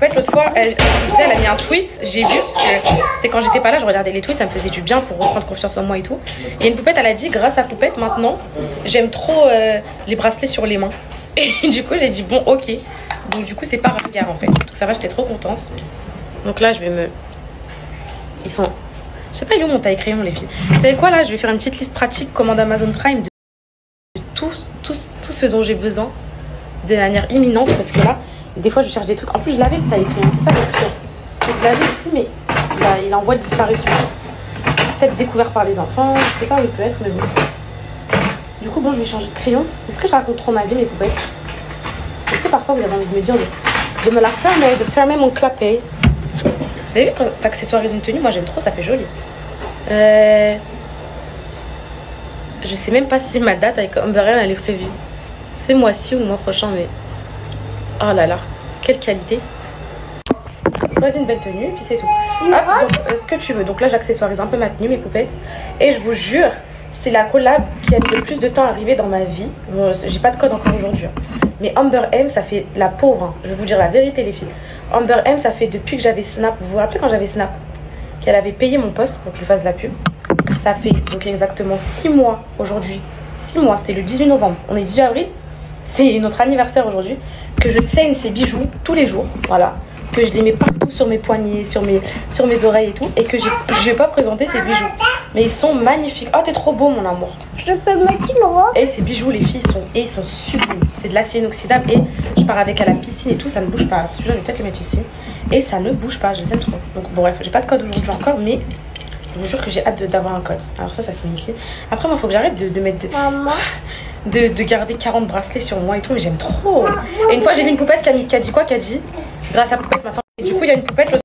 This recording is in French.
poupette l'autre fois, elle a mis un tweet, j'ai vu, parce que c'était quand j'étais pas là, je regardais les tweets, ça me faisait du bien pour reprendre confiance en moi et tout. Et une poupette, elle a dit, grâce à Poupette, maintenant, j'aime trop les bracelets sur les mains. Et du coup, j'ai dit, bon, ok. Donc du coup, c'est pas ringard en fait. Donc ça va, j'étais trop contente. Donc là, je vais me... Ils sont... Je sais pas, il est où mon taille crayon, les filles? Vous savez quoi, là, je vais faire une petite liste pratique, commande Amazon Prime, de tout ce dont j'ai besoin de manière imminente, parce que là, des fois, je cherche des trucs. En plus, je l'avais le taille crayon, c'est ça le plus. Je l'avais ici, mais il est en voie de disparition. Peut-être découvert par les enfants, je sais pas où il peut être, mais bon. Du coup, bon, je vais changer de crayon. Est-ce que je raconte trop ma vie, mes poupettes? Est-ce que parfois, vous avez envie de me dire de me la fermer, de fermer mon clapet? Vous avez vu quand t'accessoirises une tenue? Moi, j'aime trop, ça fait joli. Je sais même pas si ma date avec Amber M, elle est prévue. C'est mois-ci ou le mois prochain, mais... Oh là là, quelle qualité. Choisis une belle tenue, puis c'est tout. Hop, donc, ce que tu veux. Donc là, j'accessoirise un peu ma tenue, mes poupettes. Et je vous jure, c'est la collab qui a mis le plus de temps à arriver dans ma vie. Bon, j'ai pas de code encore aujourd'hui. Mais Amber M, ça fait la pauvre. Hein. Je vais vous dire la vérité, les filles. Amber M, ça fait depuis que j'avais Snap. Vous vous rappelez quand j'avais Snap? Qu'elle avait payé mon poste pour que je fasse la pub. Ça fait donc exactement 6 mois aujourd'hui. 6 mois, c'était le 18 novembre. On est 18 avril. C'est notre anniversaire aujourd'hui. Que je saigne ces bijoux tous les jours. Voilà. Que je les mets partout sur mes poignets, sur mes oreilles et tout. Et que je vais pas présenter ces bijoux. Mais ils sont magnifiques. Oh, t'es trop beau, mon amour. Je peux mettre une robe. Et ces bijoux, les filles, ils sont sublimes. C'est de l'acier inoxydable. Et je pars avec à la piscine et tout. Ça ne bouge pas. Alors celui-là, je vais peut-être le mettre ici. Et ça ne bouge pas. Je les aime trop. Donc, bon, bref, j'ai pas de code aujourd'hui encore. Mais je vous jure que j'ai hâte d'avoir un code. Alors, ça se met ici. Après, moi, il faut que j'arrête de mettre. De garder 40 bracelets sur moi et tout. Mais j'aime trop. Et une fois, j'ai vu une poupette qui a dit quoi? Qui a dit, grâce à Poupette, ma femme. Et du coup, il y a une poupette.